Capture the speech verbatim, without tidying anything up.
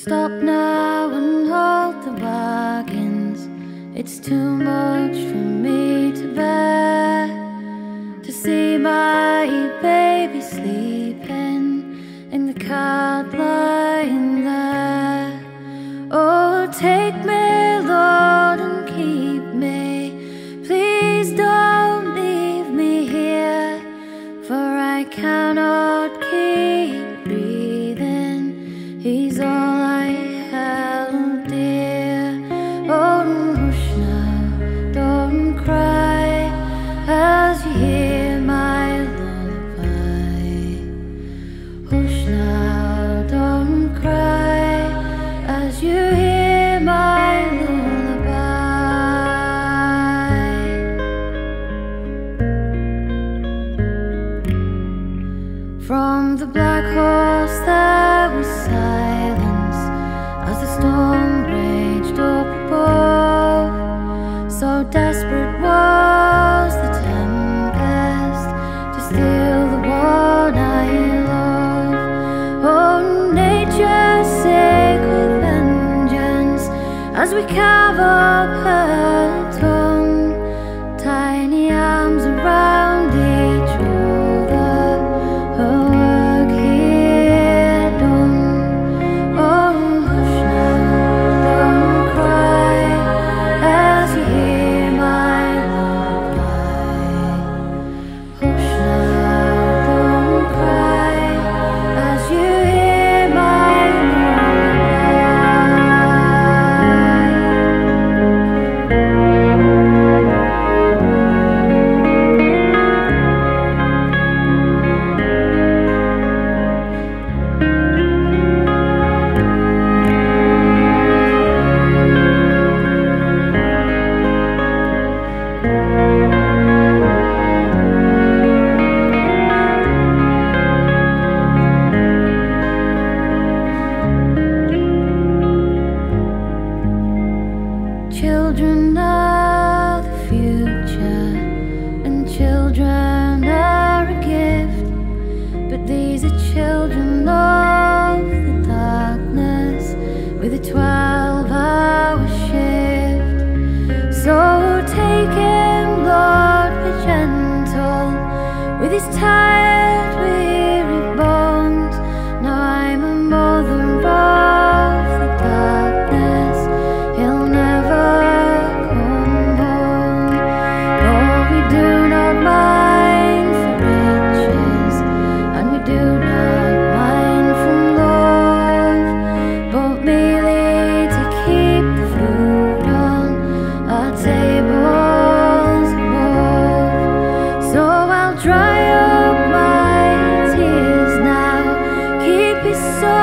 Stop now and halt the wagons. It's too much for me to bear, to see my baby sleeping in the cart lying there. Oh, take me, Lord, and keep me. Please don't leave me here, for I cannot keep breathing. He's all I held dear. Oh, hush now, don't cry as you hear my lullaby. Hush now, don't cry as you hear my lullaby. From the black horse there was silence as the storm raged up above. So desperate was the tempest to steal the one I love. Oh, nature's sacred vengeance as we carve up her tongue, tiny arms around each other, her work here done. Oh, hush now, don't cry as you hear my lullaby. Hush now, don't cry as you hear my Children are the future, and children are a gift, but these are children of the darkness with a twelve-hour shift. So take him, Lord, be gentle with his tired, weary bones. Now I'm a mother of the darkness, he'll never come home. No, we do not mind for riches, and we do not mind from love, but merely to keep the food on our tables above. So I'll dry up my tears now, keep his soul